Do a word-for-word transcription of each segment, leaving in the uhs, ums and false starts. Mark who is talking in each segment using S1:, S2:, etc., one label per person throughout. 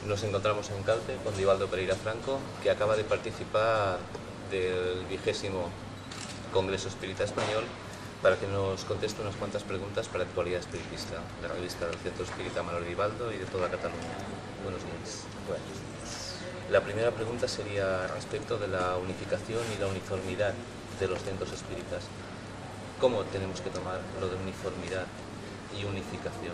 S1: Nos encontramos en Calte con Divaldo Pereira Franco, que acaba de participar del vigésimo Congreso Espírita Español, para que nos conteste unas cuantas preguntas para Actualidad Espiritista, de la revista del Centro Espírita Manuel Divaldo y de toda Cataluña. Buenos días. Buenos días. La primera pregunta sería respecto de la unificación y la uniformidad de los centros espíritas. ¿Cómo tenemos que tomar lo de uniformidad y unificación?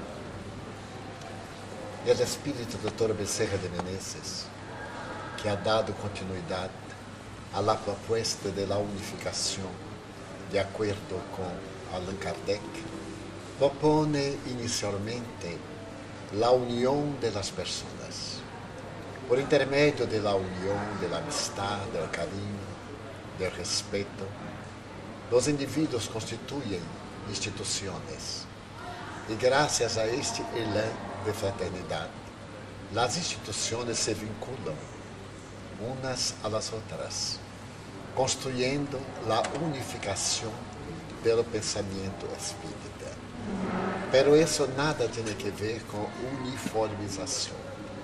S2: El espíritu doutor Bezerra de Menezes, que ha dado continuidad a la propuesta de la unificación de acuerdo con Allan Kardec, propone inicialmente la unión de las personas, por intermedio de la unión de la amistad, del cariño, del respeto. Los individuos constituyen instituciones y gracias a este elan de fraternidad, las instituciones se vinculan unas a las otras, construyendo la unificación del pensamiento espírita. Pero eso nada tiene que ver con uniformización.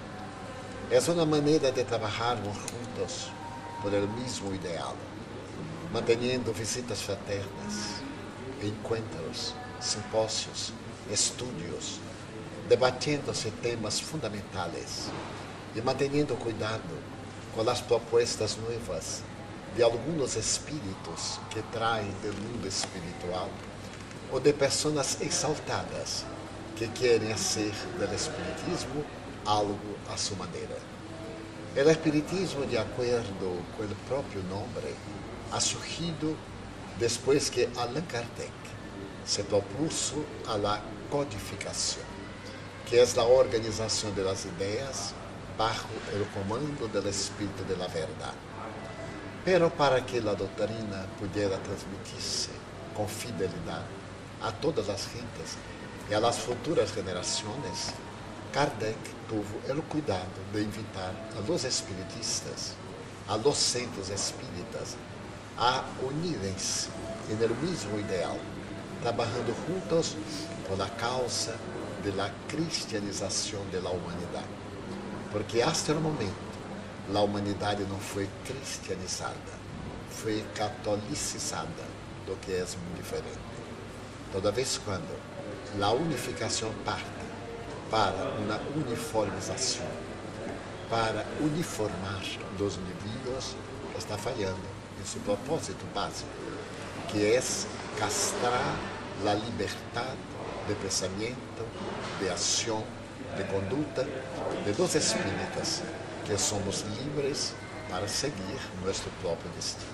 S2: Es una manera de trabajar juntos por el mismo ideal, manteniendo visitas fraternas, encuentros, simposios, estudios, debatiéndose temas fundamentales y manteniendo cuidado con las propuestas nuevas de algunos espíritus que traen del mundo espiritual o de personas exaltadas que quieren hacer del espiritismo algo a su manera. El espiritismo, de acuerdo con el propio nombre, ha surgido después que Allan Kardec se propuso a la codificación, que es la organización de las ideas bajo el comando del Espíritu de la Verdad. Pero para que la doctrina pudiera transmitirse con fidelidad a todas las gentes y a las futuras generaciones, Kardec tuvo el cuidado de invitar a los espiritistas, a los centros espíritas, a unirse en el mismo ideal, trabajando juntos por la causa de la cristianización de la humanidad. Porque hasta el momento la humanidad no fue cristianizada, fue catolicizada, lo que es muy diferente. Toda vez cuando la unificación parte para una uniformización, para uniformar los individuos, está fallando en su propósito básico, que es castrar la libertad de pensamiento, de acción, de conducta de los espíritas, que somos libres para seguir nuestro propio destino.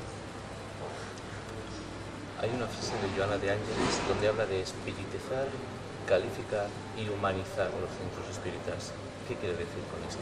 S1: Hay una frase de Joana de Ángeles donde habla de espiritizar, calificar y humanizar los centros espíritas. ¿Qué quiere decir con esto?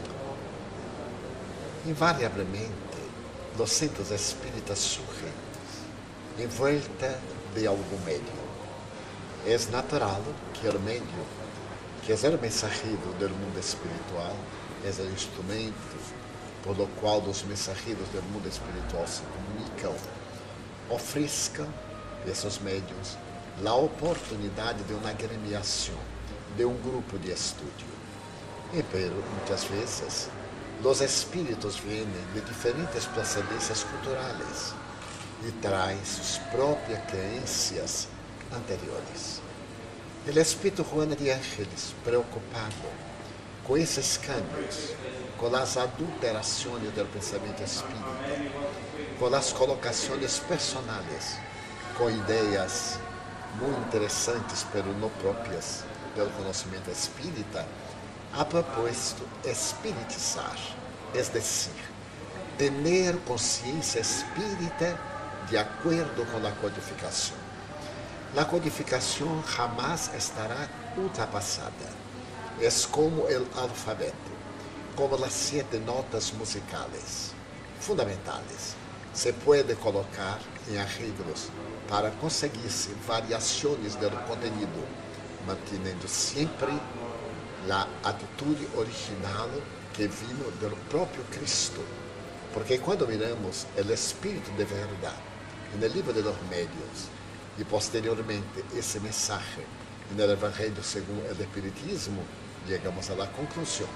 S2: Invariablemente, los centros espíritas surgen en vuelta de algún medio. Es natural que el medio, que es el mensajero del mundo espiritual, es el instrumento por lo cual los mensajeros del mundo espiritual se comunican, ofrezcan esos medios la oportunidad de una agremiación, de un grupo de estudio. Y pero muchas veces los espíritus vienen de diferentes procedencias culturales y traen sus propias creencias anteriores. El espíritu Joana de Ángeles, preocupado con esos cambios, con las adulteraciones del pensamiento espírita, con las colocaciones personales, con ideas muy interesantes, pero no propias del conocimiento espírita, ha propuesto espiritizar, es decir, tener conciencia espírita de acuerdo con la codificación. La codificación jamás estará ultrapasada. Es como el alfabeto, como las siete notas musicales fundamentales. Se puede colocar en arreglos para conseguirse variaciones del contenido, manteniendo siempre la actitud original que vino del propio Cristo. Porque cuando miramos el Espíritu de verdad en el libro de los medios y posteriormente ese mensaje en el Evangelio según el Espiritismo, llegamos a la conclusión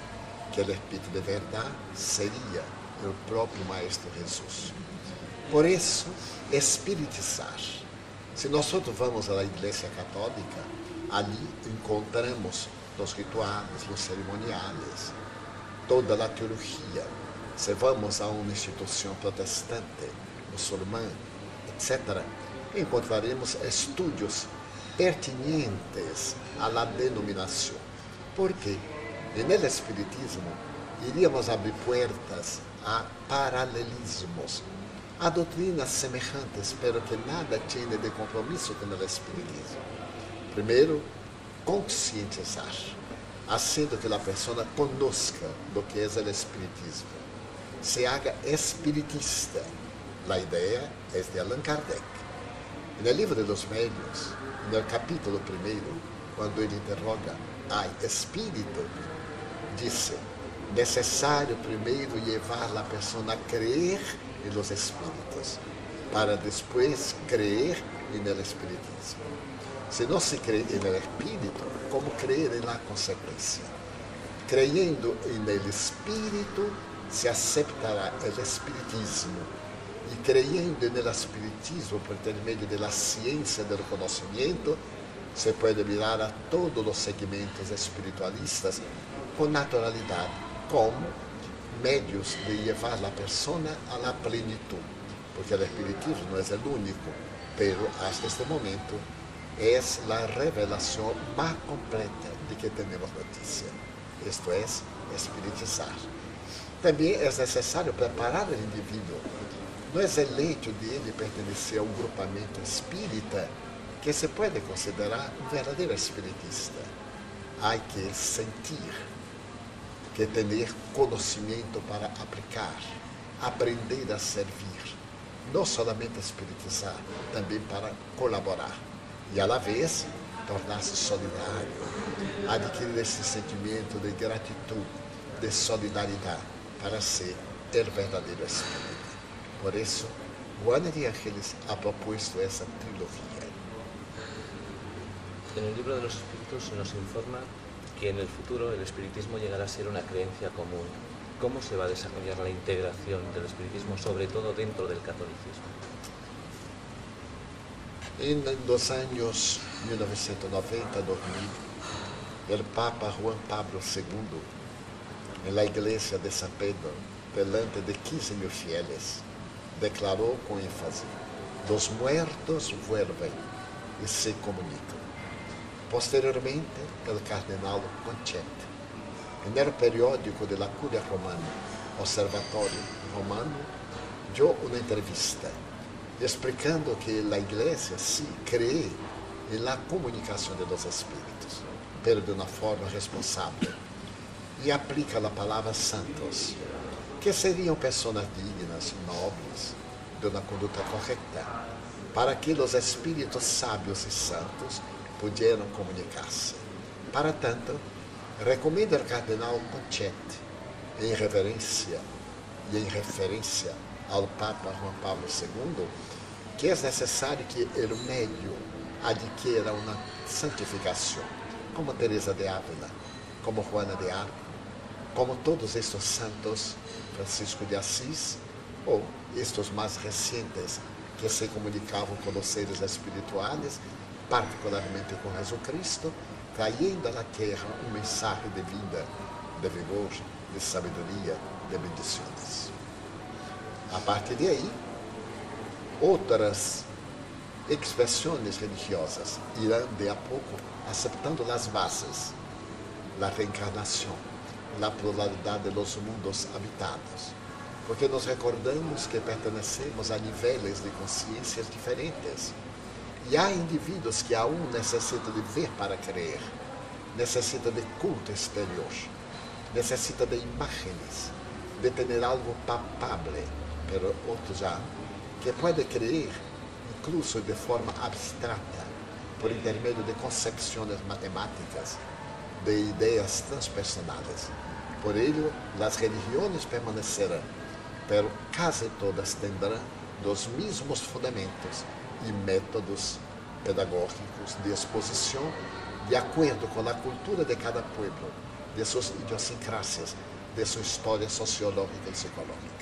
S2: que o Espírito de verdade seria o próprio Maestro Jesus. Por isso, espiritizar. Se nós vamos à Igreja Católica, ali encontramos os rituais, os cerimoniais, toda a teologia. Se vamos a uma instituição protestante, muçulmã, etcétera, encontraremos estudos pertinentes à denominação. Por quê? No Espiritismo, iríamos abrir portas a paralelismos, a doutrinas semelhantes, pero que nada tiene de compromisso com o Espiritismo. Primeiro, conscientizar, haciendo que a pessoa conozca do que é o Espiritismo, se haga espiritista. A ideia é de Allan Kardec. No livro dos Médiuns, no capítulo primeiro, quando ele interroga ai espírito, disse: necessário primeiro levar a pessoa a crer em los espíritos, para depois crer no espiritismo. Se não se crê no espírito, como crer na consequência? Creyendo no espírito, se aceptará o espiritismo. E creyendo no espiritismo por intermédio da ciência do conhecimento, se pode mirar a todos os segmentos espiritualistas com naturalidade, como médios de levar a pessoa à plenitude, porque o espiritismo não é o único, pero hasta este momento é a revelação mais completa de que temos notícia. Isto é, espiritizar. Também é necessário preparar o indivíduo. Não é o hecho de ele pertencer a um grupamento espírita que se pode considerar um verdadeiro espiritista. Há que sentir, que ter conhecimento para aplicar, aprender a servir, não somente espiritizar, também para colaborar e, à la vez, tornar-se solidário, adquirir esse sentimento de gratidão, de solidariedade, para ser o verdadeiro espírito. Por isso, Joana de Ángeles ha propuesto essa trilogia.
S1: En el libro de los espíritus se nos informa que en el futuro el espiritismo llegará a ser una creencia común. ¿Cómo se va a desarrollar la integración del espiritismo, sobre todo dentro del catolicismo?
S2: En los años mil novecientos noventa a dos mil, el Papa Juan Pablo segundo, en la iglesia de San Pedro, delante de quince mil fieles, declarou com ênfase: los muertos vuelven e se comunicam. Posteriormente, o cardenal Concetti, no periódico de la Curia Romana, Observatório Romano, dio uma entrevista explicando que a Igreja sí cree en la comunicación de los espíritus, pero de uma forma responsável, e aplica a palavra santos, que seriam pessoas dignas, nobres, de uma conduta correta, para que os espíritos sábios e santos pudieran comunicar-se. Para tanto, recomenda ao cardenal Concetti, em reverência e em referência ao Papa Juan Pablo segundo, que é necessário que o médium adquira uma santificação, como Teresa de Ávila, como Juana de Arco, como todos estes santos, Francisco de Assis, ou estes mais recentes, que se comunicavam com os seres espirituais, particularmente com Jesucristo, trayendo à terra um mensagem de vida, de vigor, de sabedoria, de bendições. A partir de aí, outras expressões religiosas irão de a pouco aceptando as bases, a reencarnação, a pluralidade dos mundos habitados, porque nos recordamos que pertenecemos a níveis de consciências diferentes. E há indivíduos que aún necessitam de ver para crer, necessitam de culto exterior, necessitam de imagens, de ter algo palpável, pero outros já que pode crer, incluso de forma abstrata, por intermédio de concepções matemáticas, de ideias transpersonais. Por ello, as religiões permanecerão, pero quase todas tendrão os mesmos fundamentos e métodos pedagógicos de exposição de acordo com a cultura de cada pueblo, de suas idiosincrasias, de su historia sociológica y psicológica.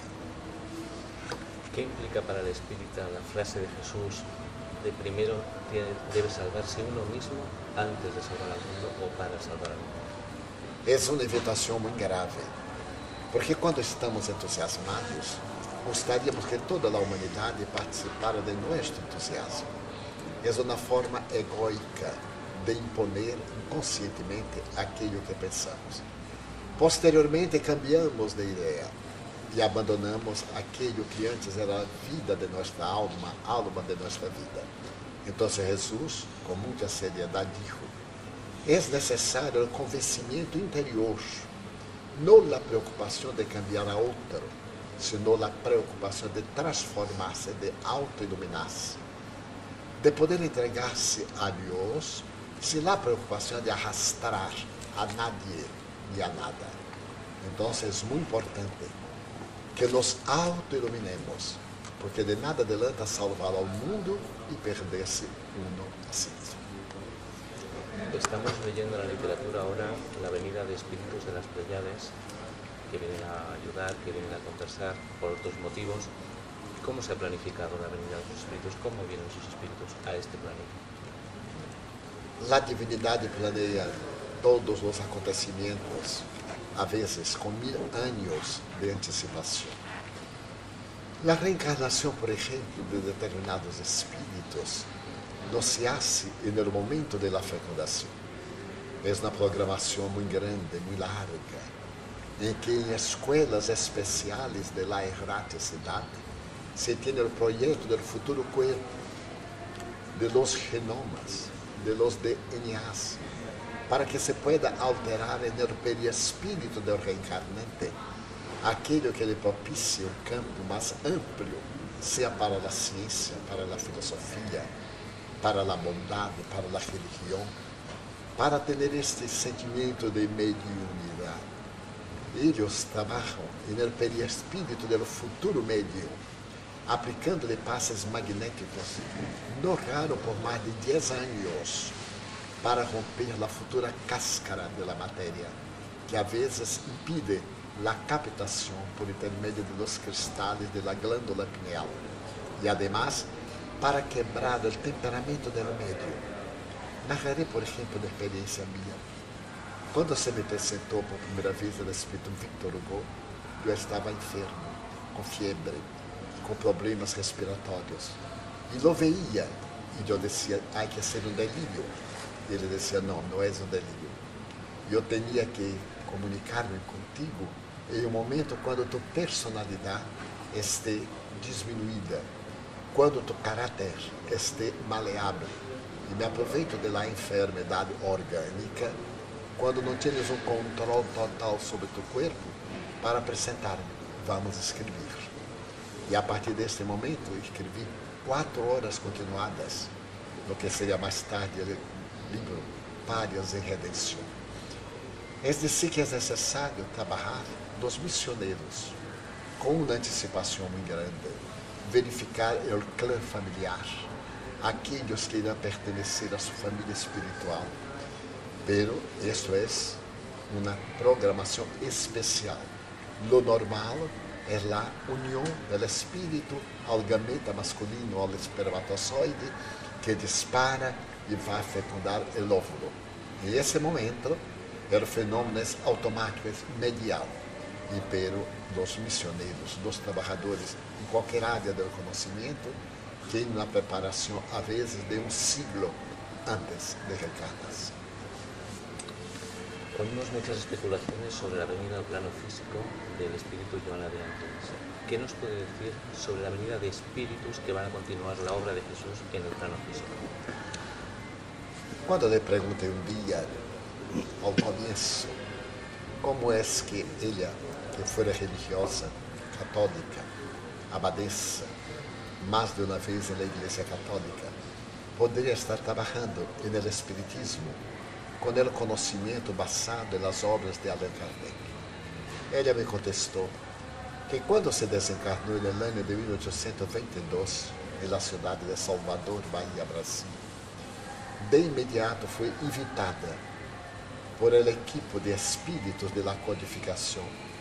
S1: ¿Qué implica para el espírita la frase de Jesús de primero tiene, debe salvarse uno mismo antes de salvar al mundo o para salvar al mundo?
S2: Es una invitación muy grave, porque cuando estamos entusiasmados, gustaríamos que toda la humanidad participara de nuestro entusiasmo. Es una forma egoica de imponer inconscientemente aquello que pensamos. Posteriormente cambiamos de idea y abandonamos aquello que antes era la vida de nuestra alma, alma de nuestra vida. Entonces Jesús, con mucha seriedad, dijo: es necesario el convencimiento interior, no la preocupación de cambiar a otro, sino la preocupación de transformarse, de autoiluminarse, de poder entregarse a Dios sin la preocupación de arrastrar a nadie ni a nada. Entonces es muy importante que nos autoiluminemos, porque de nada adelanta salvar al mundo y perderse uno a sí mismo.
S1: Estamos leyendo en la literatura ahora la venida de espíritus de las Pléyades que vienen a ayudar, que vienen a conversar por otros motivos. ¿Cómo se ha planificado la venida de los espíritus? ¿Cómo vienen sus espíritus a este planeta?
S2: La divinidad planea todos los acontecimientos, a veces con mil años de anticipación. La reencarnación, por ejemplo, de determinados espíritus no se hace en el momento de la fecundación. Es una programación muy grande, muy larga, en que en escuelas especiales de la erraticidad se tiene el proyecto del futuro cuerpo, de los genomas, de los D N As, para que se pueda alterar en el perispíritu del reencarnante aquello que le propicie un campo más amplio, sea para la ciencia, para la filosofía, para la bondad, para la religión, para tener este sentimiento de mediunidad. Ellos trabajan en el perispíritu del futuro medio, aplicándole pases magnéticos, no raro por más de diez años, para romper la futura cáscara de la materia, que a veces impide la captación por intermedio de los cristales de la glándula pineal, y además para quebrar el temperamento del medio. Narraré, por ejemplo, una experiencia mía. Cuando se me presentó por primera vez el espíritu Victor Hugo, yo estaba enfermo, con fiebre, con problemas respiratorios, y lo veía, y yo decía: hay que hacer un delirio. Y él decía: no, no es un delirio. Yo tenía que comunicarme contigo en un momento cuando tu personalidad esté disminuida, cuando tu carácter esté maleable. Y me aproveito de la enfermedad orgánica, cuando no tienes un control total sobre tu cuerpo, para presentarme. Vamos a escribir. Y a partir de este momento escribí cuatro horas continuadas, lo que sería más tarde el libro Párias en Redención. Es decir, que es necesario trabajar los misioneros con una anticipación muy grande, verificar el clã familiar, aquellos que irán pertenecer a su familia espiritual. Pero esto es una programación especial. Lo normal es la unión del espíritu al gameta masculino, al espermatozoide, que dispara y va a fecundar el óvulo. En ese momento, el fenómeno es automático, es medial. Y pero los misioneros, los trabajadores en cualquier área del conocimiento, tienen una preparación a veces de un siglo antes de reencarnarse.
S1: Oímos muchas especulaciones sobre la venida al plano físico del espíritu Joana de Ángeles. ¿Qué nos puede decir sobre la venida de espíritus que van a continuar la obra de Jesús en el plano físico?
S2: Cuando le pregunté un día, al comienzo, cómo es que ella, que fuera religiosa, católica, abadesa, más de una vez en la Iglesia Católica, podría estar trabajando en el espiritismo con el conocimiento basado en las obras de Allan Kardec. Ella me contestó que cuando se desencarnó en el año de mil ochocientos veintidós en la ciudad de Salvador, Bahía, Brasil, de inmediato fue invitada por el equipo de espíritus de la codificación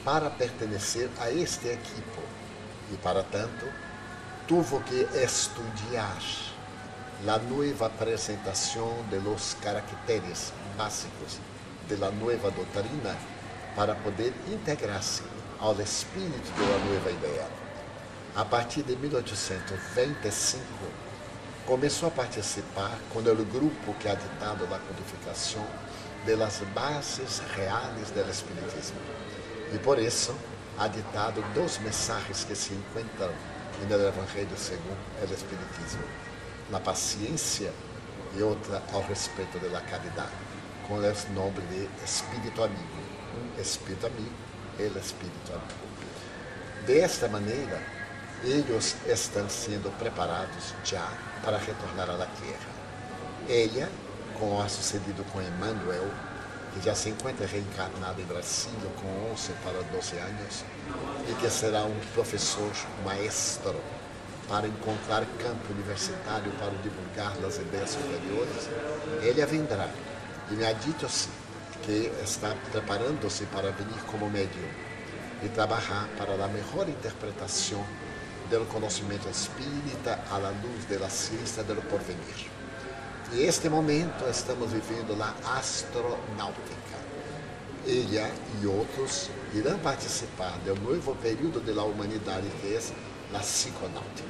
S2: para pertenecer a este equipo y para tanto tuvo que estudiar la nueva presentación de los caracteres básicos de la nueva doctrina para poder integrarse ao espírito de uma nova ideia. A partir de mil oitocentos e vinte e cinco, começou a participar com o grupo que ha ditado a codificação das bases reais do espiritismo. E por isso, ha ditado dois mensagens que se encontram no Evangelho segundo o Espiritismo: a paciência e outra ao respeito da caridade, com o nome de Espírito Amigo. Um Espírito Amigo, ele Espírito Amigo. De esta maneira, eles estão sendo preparados já para retornar à Terra. Ela, como ha sucedido com Emmanuel, que já se encontra reencarnado em Brasília com onze para doze anos e que será um professor maestro para encontrar campo universitário para divulgar as ideias superiores, ela vendrá e me ha dito assim, que está preparando-se para vir como médium e trabalhar para a melhor interpretação do conhecimento espírita à luz da ciência do porvenir. E este momento estamos vivendo a astronáutica. Ela e outros irão participar do novo período da humanidade que é a psiconáutica.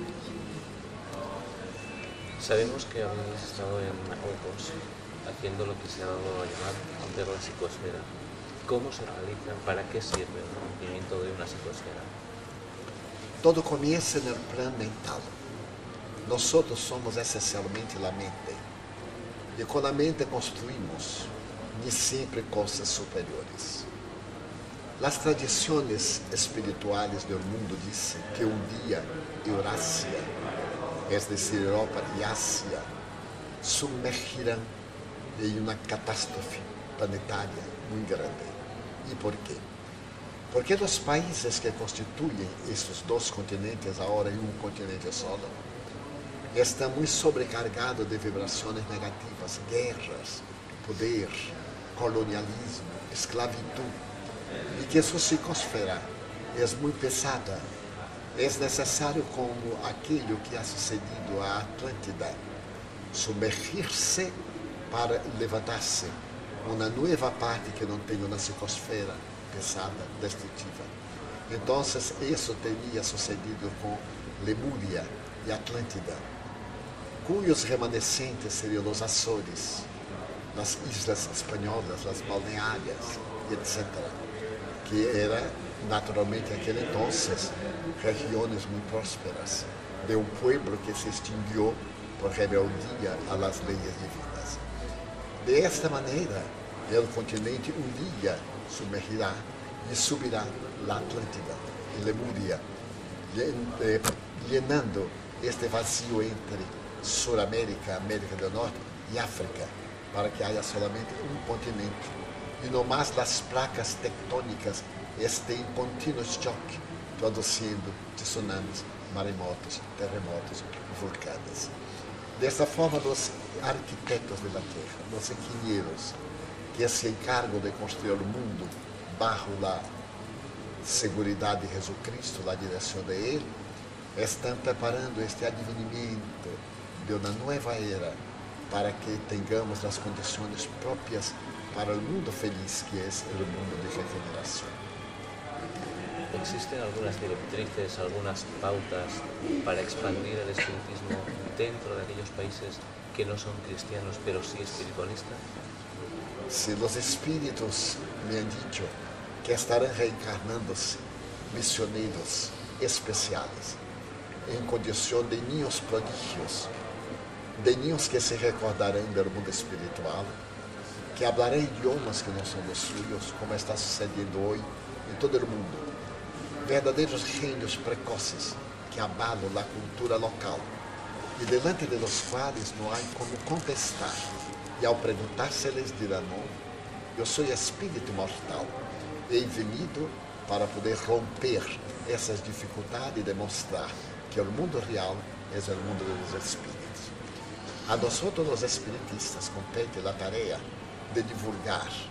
S1: Sabemos que habéis estado en Marruecos haciendo lo que se ha dado a llamar ampliar la psicosfera. ¿Cómo se realiza? ¿Para qué sirve el rompimiento de una psicosfera?
S2: Todo comienza en el plano mental. Nosotros somos esencialmente la mente. Y con la mente construimos ni siempre cosas superiores. Las tradiciones espirituales del mundo dicen que un día Eurasia, es decir, Europa y Asia, sumergirán en una catástrofe planetaria muy grande. ¿Y por qué? Porque los países que constituyen estos dos continentes ahora en un continente solo están muy sobrecargados de vibraciones negativas, guerras, poder, colonialismo, esclavitud, y que su psicosfera es muy pesada. Es necesario, como aquello que ha sucedido a Atlántida, sumergirse para levantarse uma nova parte que não tem uma psicosfera pesada, destrutiva. Então, isso teria sucedido com Lemúria e Atlântida, cujos remanescentes seriam os Açores, as islas espanholas, as balneárias, etcétera, que era, naturalmente, naquele entonces, regiões muito prósperas, de um pueblo que se extinguiu por rebeldia a las leyes divinas. De esta maneira, o continente um dia submergirá e subirá a Atlântida e Lemúria, llenando este vazio entre Suramérica, América do Norte e África, para que haja solamente um continente. E no mais as placas tectônicas estejam em contínuo choque, produzindo tsunamis, maremotos, terremotos, vulcanes. Desta forma, os arquitetos da Terra, os ingenieros, que se encargam de construir o mundo bajo a seguridade de Jesus Cristo, na direção de Ele, estão preparando este advenimento de uma nova era para que tenhamos as condições próprias para o mundo feliz que é o mundo de regeneração.
S1: ¿Existen algunas directrices, algunas pautas para expandir el espiritismo dentro de aquellos países que no son cristianos, pero sí espiritualistas?
S2: Si los espíritus me han dicho que estarán reencarnándose misioneros especiales en condición de niños prodigios, de niños que se recordarán del mundo espiritual, que hablarán idiomas que no son los suyos, como está sucediendo hoy en todo el mundo. Verdadeiros gênios precoces que abalam a cultura local e delante de los quais não há como contestar. E ao perguntar se eles dirão, eu sou espírito mortal, he venido para poder romper essas dificuldades e demonstrar que o mundo real é o mundo dos espíritos. A nós, os espiritistas, compete a tarefa de divulgar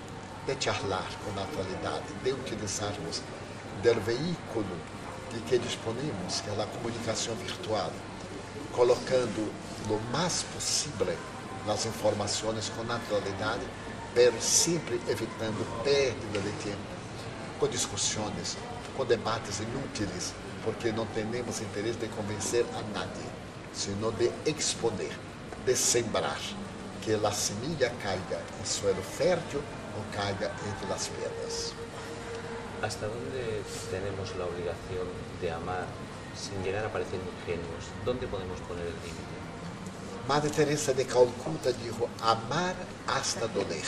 S2: de charlar com naturalidade, de utilizarmos do veículo de que disponemos, que é a comunicação virtual, colocando o mais possível as informações com naturalidade, pero sempre evitando perda de tempo, com discussões, com debates inúteis, porque não temos interesse de convencer a nadie, sino de exponer, de sembrar, que a semilla caiga em suelo fértil ou caiga entre as pedras.
S1: ¿Hasta dónde tenemos la obligación de amar sin llegar a parecer ingenuos? ¿Dónde podemos poner el límite?
S2: Madre Teresa de Calcuta dijo, amar hasta doler.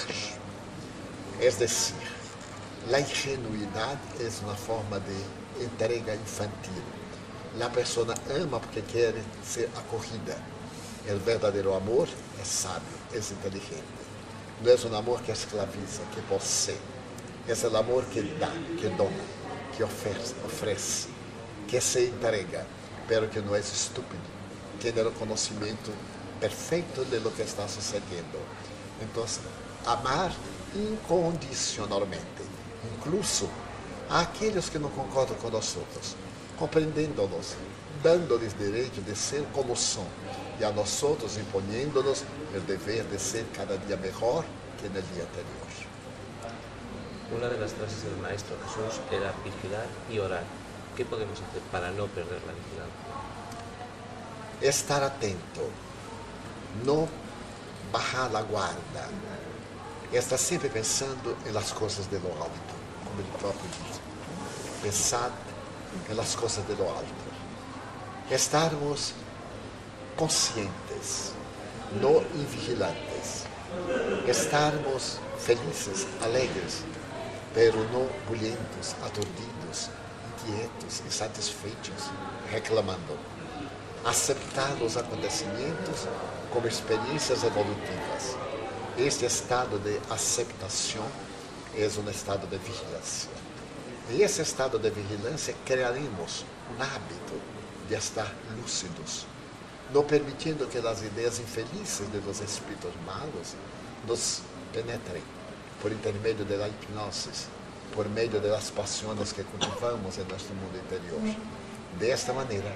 S2: Es decir, la ingenuidad es una forma de entrega infantil. La persona ama porque quiere ser acogida. El verdadero amor es sabio, es inteligente. No es un amor que esclaviza, que posee. Es el amor que da, que dona, que ofrece, ofrece, que se entrega, pero que no es estúpido. Tiene el conocimiento perfeito de lo que está sucediendo. Entonces, amar incondicionalmente, incluso a aquellos que no concordan con nosotros, comprendiéndolos, dándoles derecho de ser como son, y a nosotros imponiéndonos el deber de ser cada día mejor que en el día anterior.
S1: Una de las frases del Maestro Jesús era vigilar y orar. ¿Qué podemos hacer para no perder la vigilancia?
S2: Estar atento, no bajar la guarda, estar sempre pensando em las coisas de lo alto, como ele próprio diz. Pensar em las coisas de lo alto. Estarmos conscientes, no invigilantes. Estarmos felizes, alegres, pero no bulhentos, aturdidos, inquietos, insatisfeitos, reclamando. Aceptar os acontecimentos como experiências evolutivas. Este estado de aceptação é um estado de vigilância. E esse estado de vigilância criaremos um hábito de estar lúcidos, não permitindo que as ideias infelizes de los espíritos malos nos penetrem por intermédio da hipnose, por meio das paixões que cultivamos em nosso mundo interior. Desta maneira,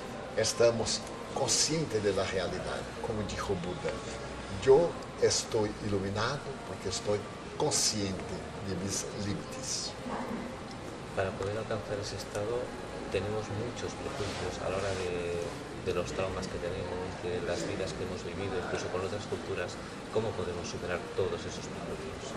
S2: estamos conscientes da realidade, como dijo Buda. Eu estou iluminado porque estou consciente de mis límites.
S1: Para poder alcanzar ese estado tenemos muchos prejuicios a la hora de, de los traumas que tenemos, de las vidas que hemos vivido, incluso con otras culturas. ¿Cómo podemos superar todos esos prejuicios?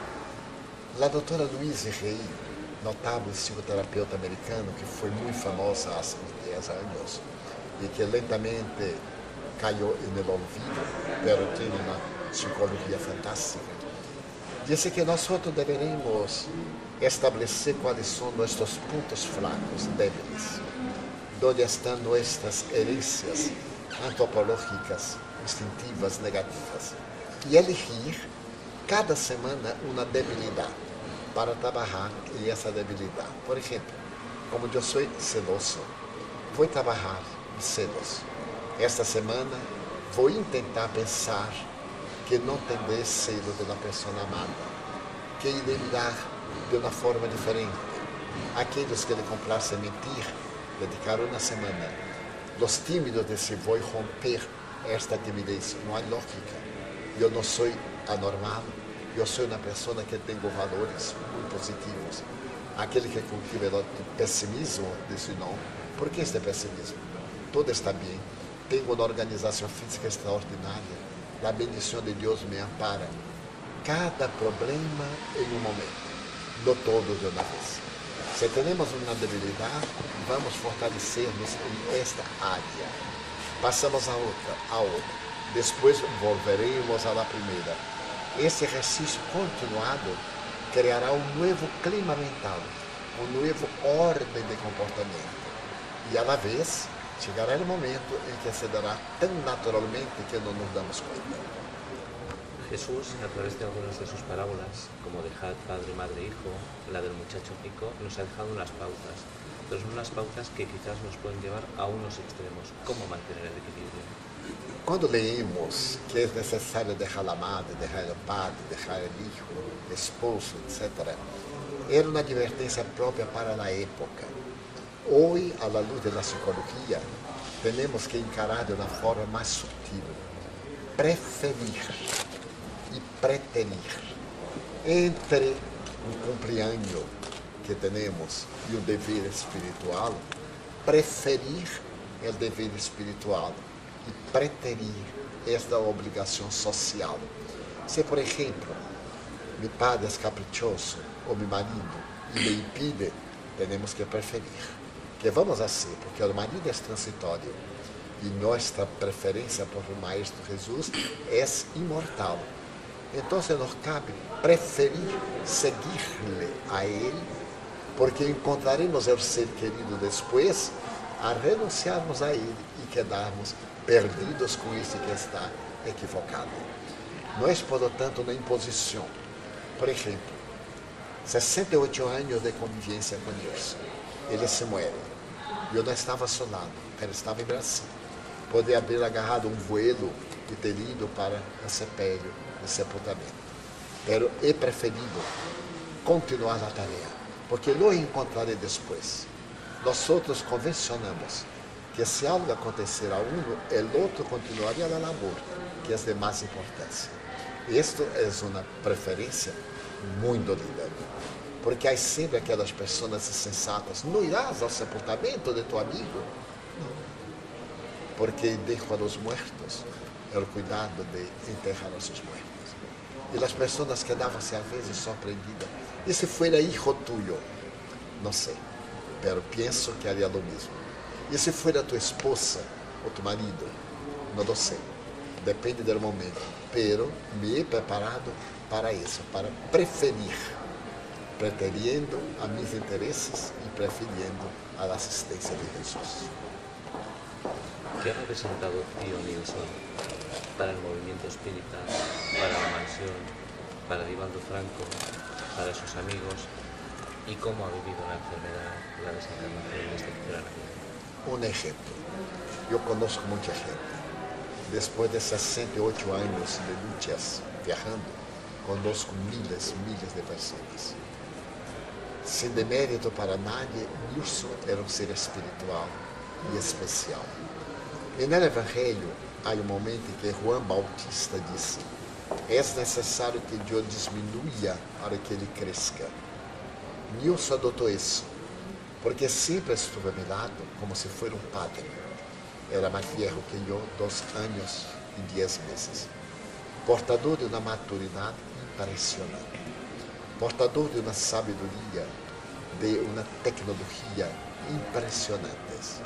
S2: La doutora Louise Hay, notável psicoterapeuta americana que foi muito famosa há dez anos e que lentamente caiu no olvido, pero tem uma psicologia fantástica, disse que nós deveremos estabelecer quais são nossos pontos fracos, débiles, onde estão nossas herências antropológicas, instintivas, negativas, e elegir cada semana uma debilidade para trabalhar essa debilidade. Por exemplo, como eu sou celoso, vou trabalhar celos. Esta semana vou tentar pensar que não tendré celo de uma pessoa amada, que irei mirar de uma forma diferente. Aqueles que lhe comprassem mentir, dedicar uma semana. Os tímidos dizem, vou romper esta timidez. Não há lógica. Eu não sou anormal, eu sou uma pessoa que tem valores muito positivos. Aquele que cultiva o pessimismo diz, não, por que este pessimismo? Tudo está bem, tenho uma organização física extraordinária, a bendição de Deus me ampara. Cada problema em um momento, não todo de uma vez. Se temos uma debilidade, vamos fortalecer-nos em esta área. Passamos a outra, a outra. Depois volveremos à primeira. Este exercício continuado criará um novo clima mental, uma nova ordem de comportamento. E, à la vez, chegará o momento em que se dará tão naturalmente que não nos damos conta.
S1: Jesús, a través de algunas de sus parábolas, como dejad padre, madre, hijo, la del muchacho rico, nos ha dejado unas pautas, pero son unas pautas que quizás nos pueden llevar a unos extremos. ¿Cómo mantener el equilibrio?
S2: Quando leemos que é necessário deixar a madre, deixar o padre, deixar o hijo, esposo, etcétera, era uma advertência própria para a época. Hoje, à luz da psicologia, temos que encarar de uma forma mais sutil, preferir e preterir entre um cumpleaños que temos e o dever espiritual, preferir o dever espiritual e preterir esta obrigação social. Se, por exemplo, meu padre é caprichoso ou meu marido e me impide, temos que preferir. Que vamos assim, porque o marido é transitório e nossa preferência por o Maestro Jesus é imortal. Então, nos cabe preferir seguir-lhe a ele, porque encontraremos o ser querido depois a renunciarmos a ele e quedarmos perdidos com esse que está equivocado. Não é, portanto, uma imposição. Por exemplo, sessenta e oito anos de convivência com Deus. Ele se muere. Eu não estava solado, ele estava em Brasil. Poderia haver agarrado um vuelo e ter ido para o sepélio, o sepultamento. Pero é preferido continuar a tarefa, porque lo encontrarei depois. Nós outros convencionamos que se algo acontecer a um, o outro continuaria a labor, que é de mais importância. Isto é uma preferência muito linda, porque há sempre aquelas pessoas sensatas: não irás ao sepultamento de tu amigo? Não. Porque deixo a los muertos o cuidado de enterrar a seus muertos. E as pessoas quedavam-se às vezes surpreendidas: e se fuera hijo tuyo? Não sei, pero penso que haria lo mesmo. E se fuera tu esposa ou tu marido? Não lo sei, depende do momento, pero me he preparado para isso, para preferir, preterindo a mis interesses e preferindo a assistência de Jesus.
S1: ¿Qué ha representado Tío Nilsson para el movimiento espírita, para la mansión, para Divaldo Franco, para sus amigos, y cómo ha vivido la enfermedad, la desencarnación de este gran amigo?
S2: Um exemplo. Eu conosco muita gente. Depois de sessenta e oito anos de lutas viajando, conosco milhas, milhas de pessoas. Sem demérito para nadie, Nilsson era um ser espiritual e especial. E no Evangelho há um momento em que João Bautista disse: é necessário que Deus diminua para que ele cresça. Nilsson adotou isso, porque sempre estuve a meu lado como se fosse um padre. Era mais velho que eu, dois anos e dez meses. Portador de uma maturidade impressionante. Portador de uma sabedoria, de uma tecnologia impressionantes.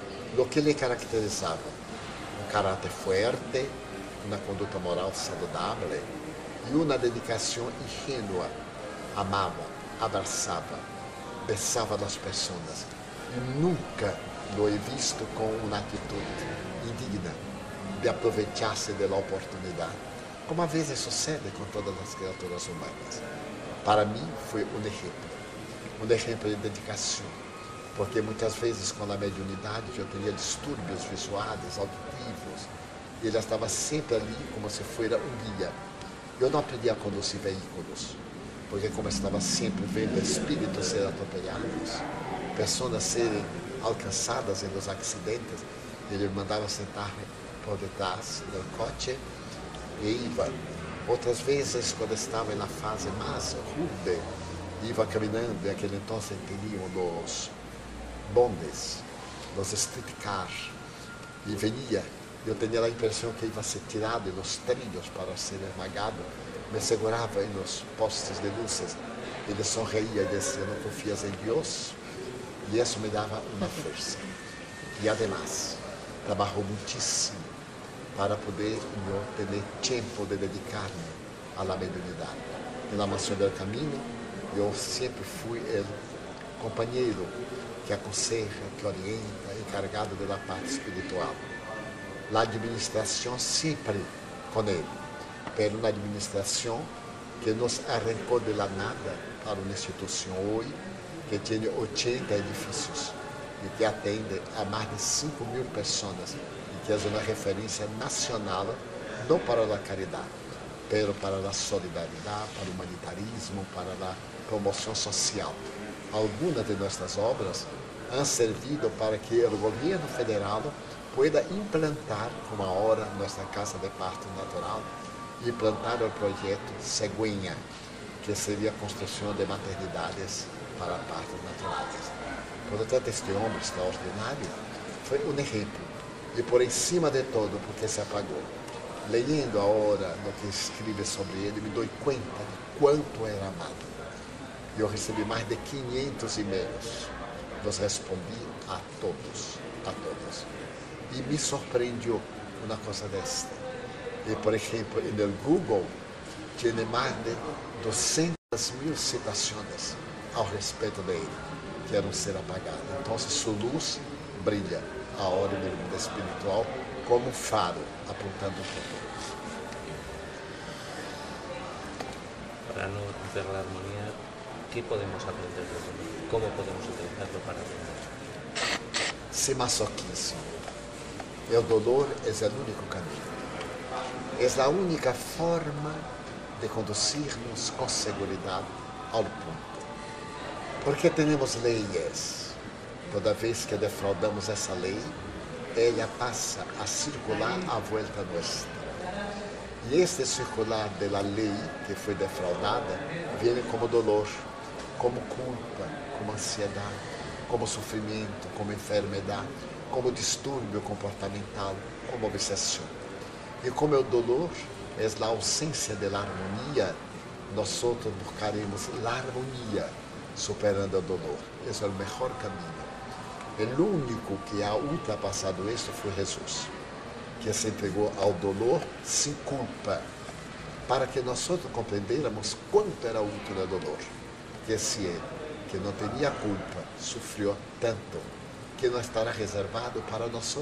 S2: O que lhe caracterizava? Um caráter forte, uma conduta moral saudável e uma dedicação ingênua. Amava, abraçava, besava as pessoas e nunca lo he visto com uma atitude indigna de aproveitar-se da oportunidade, como às vezes sucede com todas as criaturas humanas. Para mim foi um exemplo, um exemplo de dedicação, porque muitas vezes com a mediunidade eu tinha distúrbios visuais, auditivos, e ele estava sempre ali como se fosse um guia. Eu não aprendi a conduzir veículos, porque como estava sempre vendo espíritos serem atropelados, pessoas serem alcançadas nos acidentes, ele me mandava sentar por detrás do coche e ia. Outras vezes, quando estava na fase mais rude, ia caminhando, e aquele então tinham os bondes, os streetcars, e venia. Eu tinha a impressão que ia ser tirado nos trilhos para ser esmagado, me segurava nos postes de luzes, ele sorria e dizia: não confias em Deus? E isso me dava uma força. E, además, trabalhou muitíssimo para poder eu ter tempo de dedicar-me à mediunidade. Na Mansão do Caminho, eu sempre fui o companheiro que aconselha, que orienta, encarregado da parte espiritual. A administração sempre com ele, mas uma administração que nos arrancou de la nada para uma instituição hoje que tem oitenta edifícios e que atende a mais de cinco mil pessoas e que é uma referência nacional, não para a caridade, pero para a solidariedade, para o humanitarismo, para a promoção social. Algumas de nossas obras han servido para que o governo federal pueda implantar, como ahora nossa casa de parto natural, implantar o projeto Ceguinha, que seria a construção de maternidades para partos naturais. Portanto, este homem extraordinário foi um exemplo. E por em cima de todo, porque se apagou. Lendo agora o que escreve sobre ele, me dou conta de quanto era amado. Eu recebi mais de quinhentos e-mails. Los respondi a todos, a todos. E me surpreendeu uma coisa desta. E, por exemplo, no Google, tem mais de duzentas mil citações ao respeito dele, que era um ser apagado. Então, sua luz brilha agora no mundo espiritual como um faro apontando o futuro.
S1: Para no romper la armonía, ¿qué podemos aprender de él? ¿Cómo podemos utilizarlo para aprender?
S2: Ser masoquismo. O dolor é o único caminho. É a única forma de conduzir-nos com segurança ao ponto. Porque temos leis. Toda vez que defraudamos essa lei, ela passa a circular à volta nossa. E este circular da lei que foi defraudada vem como dolor, como culpa, como ansiedade, como sofrimento, como enfermidade, como distúrbio comportamental, como obsessão. E como o dolor é a ausência da harmonia, nós buscaremos a harmonia superando o dolor. Esse é o melhor caminho. O único que ha ultrapassado isso foi Jesus, que se entregou ao dolor sem culpa, para que nós compreendêramos quanto era útil o dolor. Que se ele, que não tinha culpa, sofreu tanto, que não estará reservado para nós.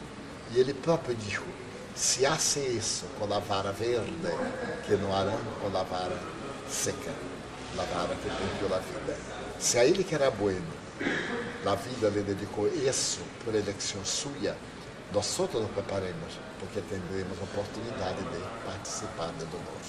S2: E ele próprio disse, se hace isso com a vara verde, que não harão com a vara seca, a vara que perdeu a vida. Se a ele que era bueno, a vida lhe dedicou isso por eleição sua, nós nos preparemos, porque teremos a oportunidade de participar do dolor.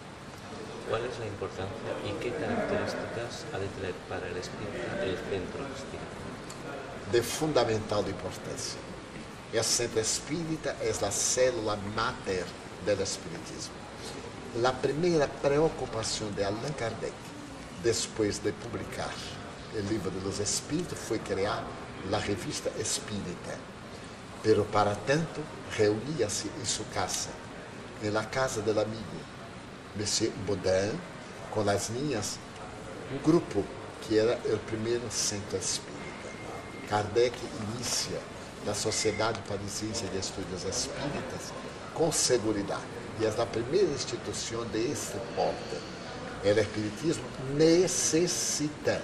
S1: ¿Cuál es la importancia y qué características ha de tener para el espírita el centro espírita?
S2: De fundamental importância. O centro espírita é a célula máter do espiritismo. A primeira preocupação de Allan Kardec, depois de publicar o livro dos Espíritos, foi criar a revista Espírita. Pero para tanto, reunia-se em sua casa, na casa do amigo Monsieur Baudin, com as linhas, um grupo que era o primeiro centro espírita. Kardec inicia na Sociedade Parisiense de Estudos Espíritas com segurança. E é a primeira instituição desse porte. O espiritismo necessita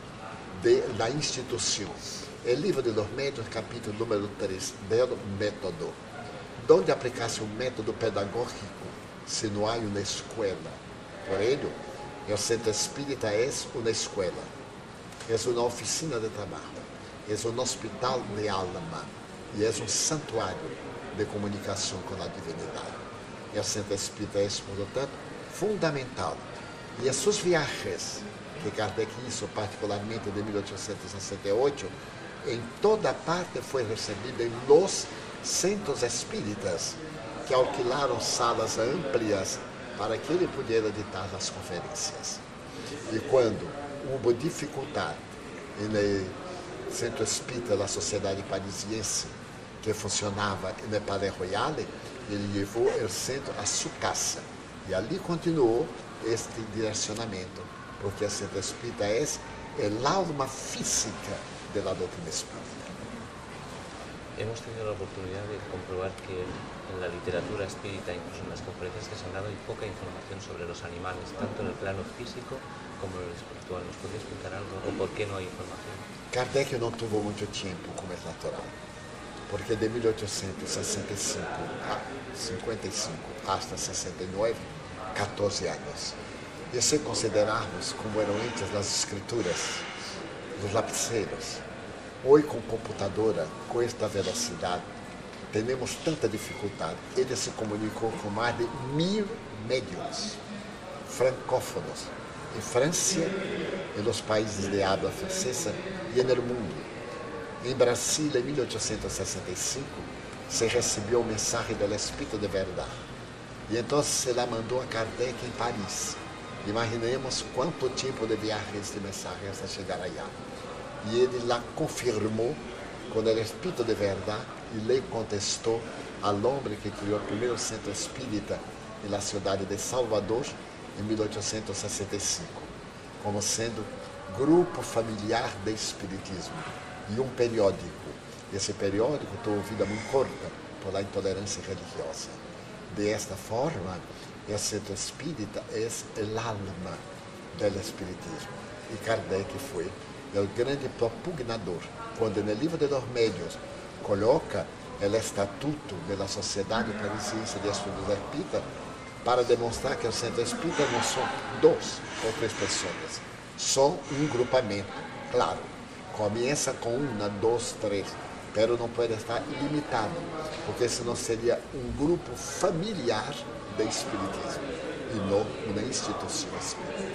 S2: de, da instituição. O livro de los médios, capítulo número três, del método. Onde aplicar-se um método pedagógico se não há uma escola? Por ello, o centro espírita é uma escola, é uma oficina de trabalho, é um hospital de alma e é um santuário de comunicação com a divinidade. O centro espírita é, portanto, fundamental. E as suas viagens, que Kardec hizo particularmente de mil oitocentos e sessenta e oito, em toda parte foi recebido em los centros espíritas, que alquilaram salas amplias para que ele pudesse ditar as conferências. E quando houve dificuldade no centro espírita da Sociedade Parisiense, que funcionava no Palais Royal, ele levou o centro à sua casa. E ali continuou este direcionamento, porque o centro espírita é a alma física da doutrina espírita.
S1: Hemos tenido la oportunidad de comprobar que en la literatura espírita, incluso en las conferencias que se han dado, hay poca información sobre los animales, tanto en el plano físico como en el espiritual. ¿Nos podría explicar algo o por qué no hay información?
S2: Kardec não teve muito tempo, como é natural, porque de mil oitocentos e sessenta e cinco a cinquenta e cinco hasta sessenta e nove, quatorze anos. E se considerarmos como eram antes as escrituras, os lapiceiros, hoje com computadora, com esta velocidade, temos tanta dificuldade. Ele se comunicou com mais de mil médiums francófonos en Francia, en los países de habla francesa y en el mundo. En Brasil, en mil ochocientos sesenta y cinco, se recibió un mensaje del Espíritu de Verdad. Y entonces se la mandó a Kardec en París. Imaginemos cuánto tiempo de viaje este mensaje hasta llegar allá. Y él la confirmó con el Espíritu de Verdad y le contestó al hombre que crió el primer centro espírita en la ciudad de Salvador en mil ochocientos sesenta y cinco, como siendo grupo familiar de espiritismo y un periódico. Ese periódico tuvo vida muy corta por la intolerancia religiosa. De esta forma, el centro espírita es el alma del espiritismo. Y Kardec fue el grande propugnador, cuando en el libro de los medios coloca el estatuto de la Sociedad Parisiense de Estudos Espíritas para demonstrar que el centro espírita no son dos o tres personas, son un grupamento, claro, comienza con una, dos, tres, pero no puede estar ilimitado, porque senão sería un grupo familiar de espiritismo y no una institución espírita.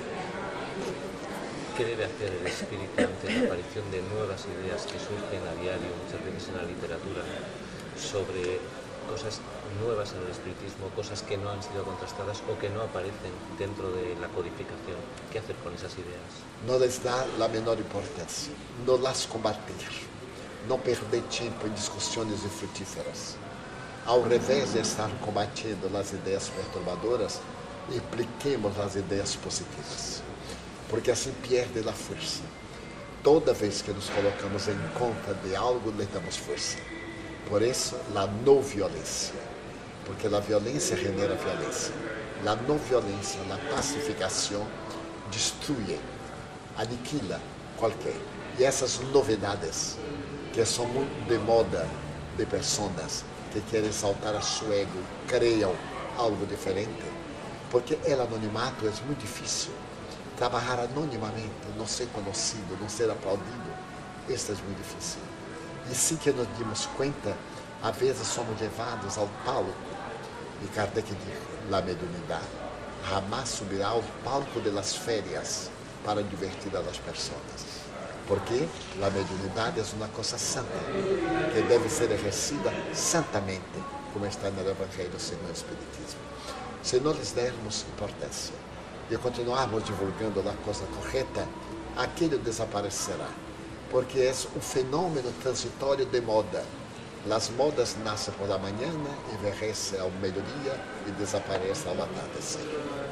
S1: ¿Qué debe hacer el espíritu ante la aparición de nuevas ideas que surgen a diario, muchas veces en la literatura, sobre cosas nuevas en el espiritismo, cosas que no han sido contrastadas o que no aparecen dentro de la codificación? ¿Qué hacer con esas ideas?
S2: No les da la menor importancia, no las combatir, no perder tiempo en discusiones infructíferas. Ao revés de estar combatiendo las ideas perturbadoras, impliquemos las ideas positivas, porque assim pierde la fuerza. Toda vez que nos colocamos en contra de algo, le damos fuerza. Por eso, la no violencia, porque la violencia genera violencia. La no violencia, la pacificación, destruye, aniquila cualquier. Y esas novedades, que son muy de moda de personas que quieren saltar a su ego, crean algo diferente, porque el anonimato es muy difícil. Trabajar anonimamente, no ser conocido, no ser aplaudido, esto es muy difícil. E sim que nos dimos conta, a vezes somos levados ao palco. E Kardec dijo, la mediunidade jamás subirá ao palco de las férias para divertir a las personas. Porque la mediunidade é uma coisa santa, que deve ser exercida santamente, como está no Evangelho segundo o Espiritismo. Se não lhes dermos importância e continuarmos divulgando a coisa correta, aquilo desaparecerá. Porque é um fenômeno transitório de moda. As modas nascem por la mañana, envelhecem ao meio-dia e desaparecem ao atardecer.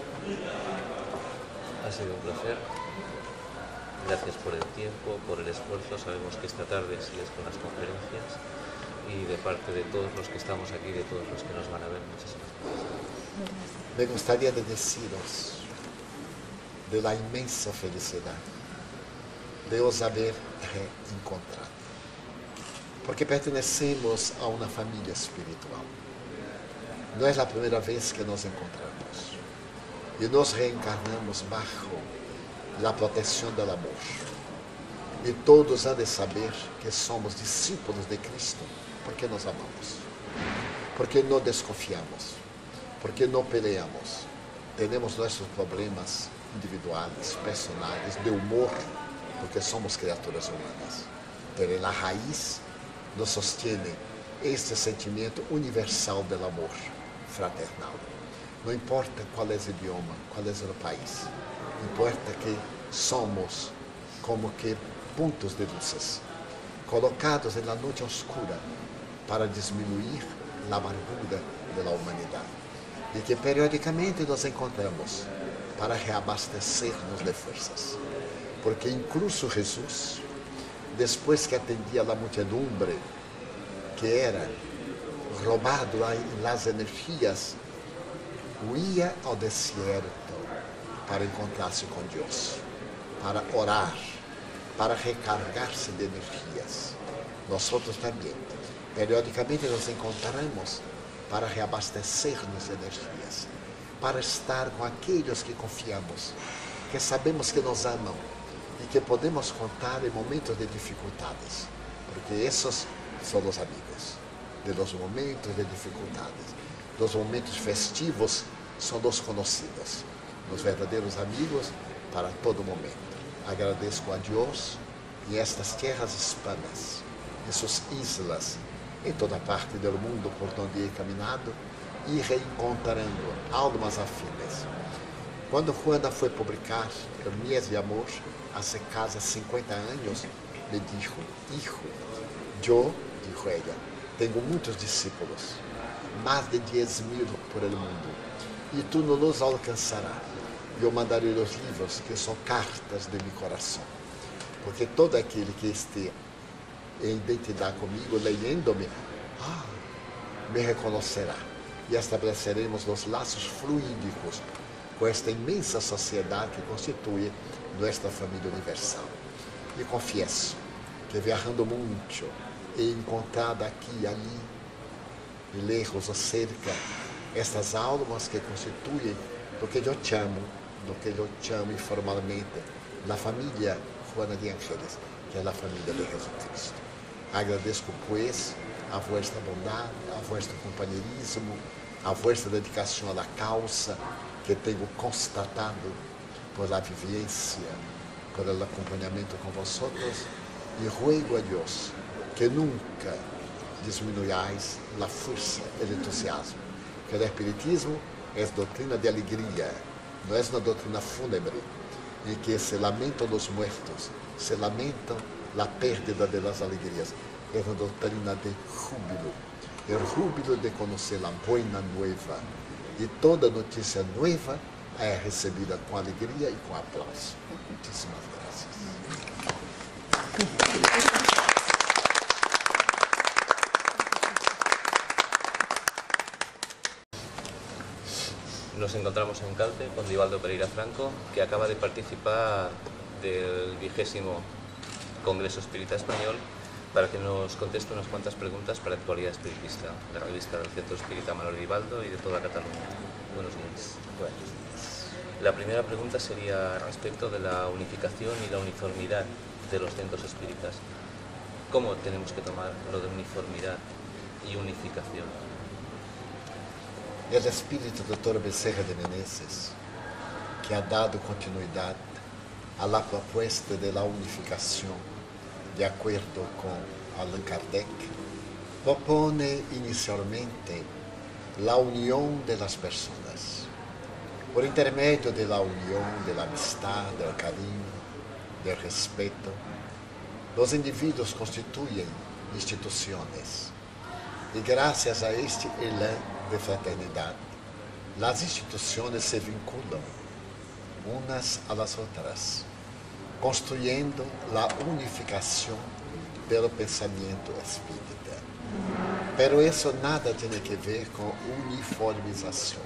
S1: Ha sido un placer. Gracias por el tiempo, por el esfuerzo. Sabemos que esta tarde sigues con las conferencias y de parte de todos los que estamos aquí, de todos los que nos van a ver, muchísimas gracias.
S2: Me gustaría de deciros de la inmensa felicidade de os haver reencontrado, porque pertenecemos a uma família espiritual. Não é a primeira vez que nos encontramos e nos reencarnamos bajo a proteção do amor. E todos han de saber que somos discípulos de Cristo porque nos amamos, porque não desconfiamos, porque não peleamos. Temos nossos problemas individuais, personais, de humor, porque somos criaturas humanas. Pero na raiz nos sostiene este sentimento universal do amor fraternal. Não importa qual é o idioma, qual é o país, importa que somos como que pontos de luzes, colocados na noite oscura para diminuir a amargura da humanidade. E que periodicamente nos encontramos para reabastecer-nos de forças. Porque incluso Jesús, depois que atendia a multidumbre, que era roubado las energias, huía ao deserto para encontrar-se com Deus, para orar, para recargar-se de energias. Nós também, periodicamente nos encontramos para reabastecer-nos de energias, para estar com aqueles que confiamos, que sabemos que nos amam, e que podemos contar em momentos de dificuldades, porque esses são os amigos, de los momentos de dificuldades. Dos momentos festivos são os conhecidos, os verdadeiros amigos para todo momento. Agradeço a Deus e estas terras hispanas, e suas islas, em toda parte do mundo por onde he caminhado, e reencontrando almas afines. Quando Juana foi publicar El Mies de Amor, há quase cinquenta anos, me dijo: hijo, eu, dijo ella, tenho muitos discípulos, mais de dez mil por el mundo, e tu não los alcançarás. Eu mandarei os livros que são cartas de meu coração, porque todo aquele que esteja em identidade comigo, leyendo-me, ah, me reconhecerá, e estabeleceremos os laços fluídicos com esta imensa sociedade que constitui nossa família universal. E confesso que viajando muito, he encontrado aqui e ali, e lejos ou cerca, estas almas que constituem do que eu chamo, do que eu chamo informalmente, a família Juana de Ángeles, que é a família de Jesus Cristo. Agradeço, pois, a vossa bondade, a vosso companheirismo, a vossa dedicação à causa que tenho constatado por a vivência, por o acompanhamento com vosotros, e ruego a Deus que nunca diminuais a força e o entusiasmo, que o Espiritismo é doutrina de alegria, não é uma doutrina fúnebre, em que se lamentam os mortos, se lamentam a pérdida das alegrias, é uma doutrina de júbilo, o júbilo de conhecer a boa nova, e toda notícia nova é recebida com alegria e com aplauso. Muitíssimas graças.
S1: Nos encontramos en Calpe con Divaldo Pereira Franco, que acaba de participar del vigésimo Congreso Espírita Español, para que nos conteste unas cuantas preguntas para Actualidad Espiritista, la revista del Centro Espírita Manuel Divaldo y de toda Cataluña. Buenos días.
S2: Buenos días.
S1: La primera pregunta sería respecto de la unificación y la uniformidad de los centros espíritas. ¿Cómo tenemos que tomar lo de uniformidad y unificación?
S2: É o espírito do doutor Bezerra de Menezes que ha dado continuidade à proposta de la unificação, de acordo com Allan Kardec, propone inicialmente la união de las personas, por intermédio de la união, de la amistad, del carinho, del respeto. Los indivíduos constituem instituições, e graças a este elan de fraternidade, as instituições se vinculam unas a las outras, construindo a unificação pelo pensamento espírita. Pero isso nada tem que ver com uniformização.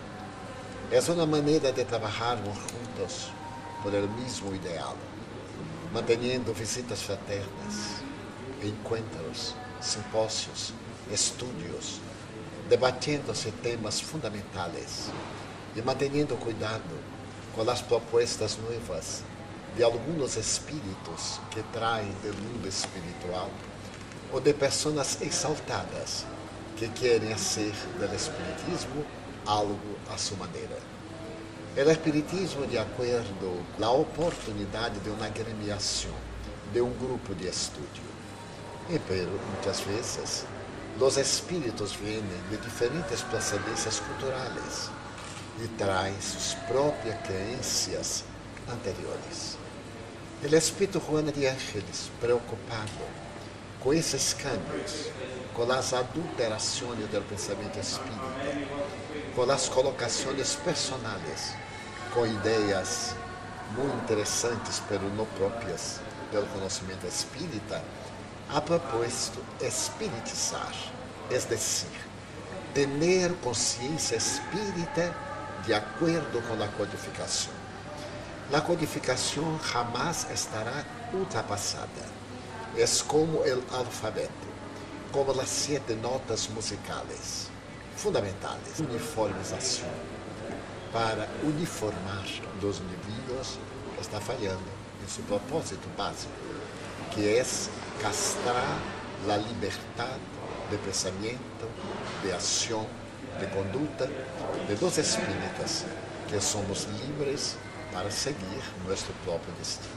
S2: É uma maneira de trabalharmos juntos por el mesmo ideal, mantendo visitas fraternas, encontros, simpósios, estudios, debatendo-se temas fundamentais e mantendo cuidado com as propostas novas de alguns espíritos que traem do mundo espiritual ou de pessoas exaltadas que querem fazer do espiritismo algo à sua maneira. O espiritismo, de acordo com a oportunidade de uma agremiação, de um grupo de estudo. E, pero, muitas vezes, os espíritos vêm de diferentes procedências culturais e traem suas próprias crenças anteriores. O espírito Juana de Ángeles, preocupado com esses cambios, com as adulterações do pensamento espírita, com as colocações personais, com ideias muito interessantes, pero não próprias pelo conhecimento espírita, ha proposto espiritizar, es decir, ter consciência espírita de acordo com a codificação. A codificação jamais estará ultrapassada. É como o alfabeto, como as sete notas musicais, fundamentais. Uniformização. Para uniformar os indivíduos, está falhando em seu propósito básico, que é castrar a liberdade de pensamento, de ação, de conduta de dos espíritas que somos libres para seguir nuestro propio destino.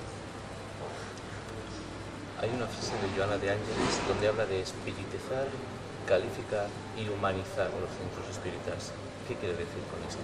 S1: Hay una frase de Joana de Ángeles donde habla de espiritizar, calificar y humanizar los centros espíritas. ¿Qué quiere decir con esto?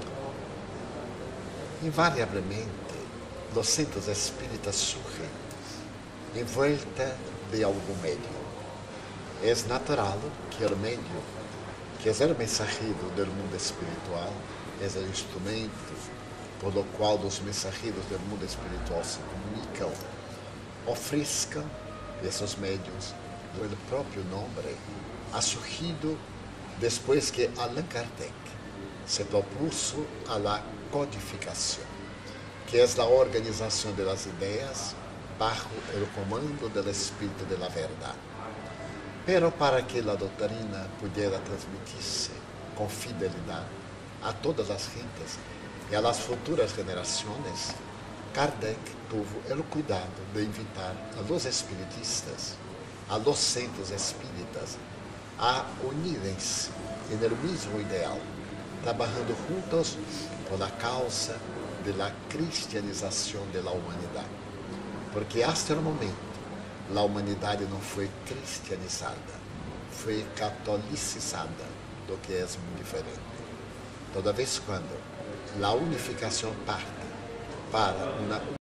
S2: Invariablemente, los centros espíritas surgen en vuelta de algún medio. Es natural que el medio, que es el mensajero del mundo espiritual, es el instrumento por lo cual los mensajeros del mundo espiritual se comunican, ofrezcan esos medios. El propio nombre ha surgido después que Allan Kardec se propuso a la codificación, que es la organización de las ideas bajo el comando del Espíritu de la Verdad. Pero para que la doctrina pudiera transmitirse con fidelidad a todas las gentes y a las futuras generaciones, Kardec tuvo el cuidado de invitar a los espiritistas, a los centros espíritas, a unirse en el mismo ideal, trabajando juntos por la causa de la cristianización de la humanidad. Porque hasta el momento la humanidad no fue cristianizada, fue catolicizada, lo que es muy diferente. Toda vez cuando la unificación parte para una